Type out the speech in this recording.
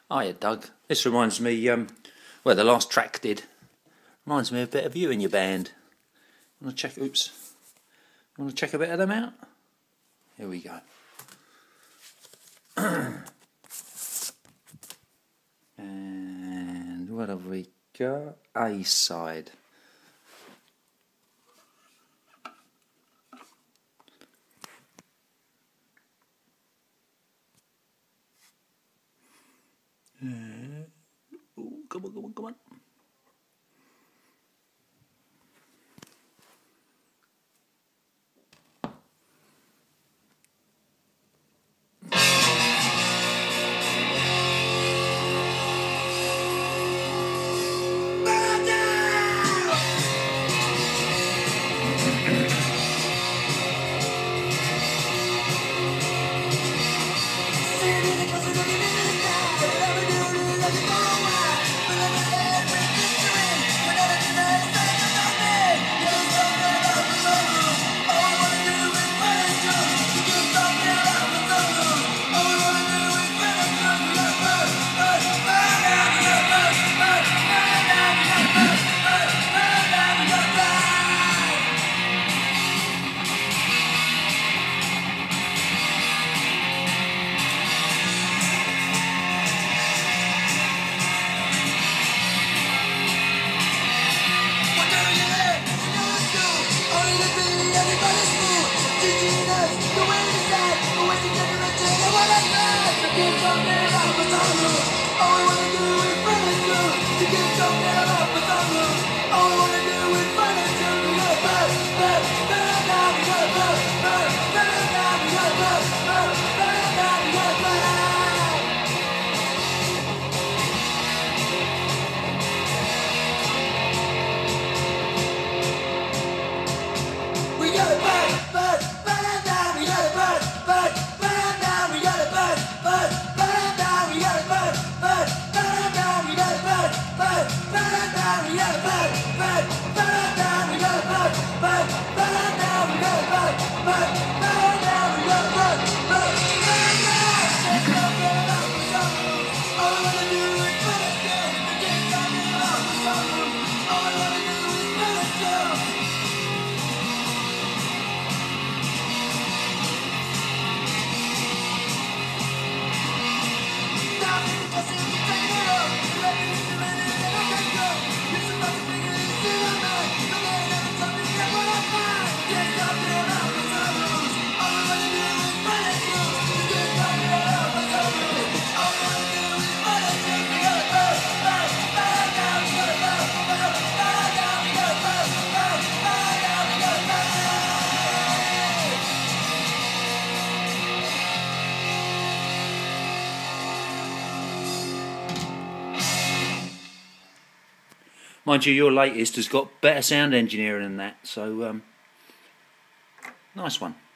Hiya, Doug. This reminds me, well, the last track did. Reminds me a bit of you and your band. Want to check? Oops. Want to check a bit of them out? Here we go. And what have we got? A side. Oh, come on, come on, come on. Mind you, your latest has got better sound engineering than that, so nice one.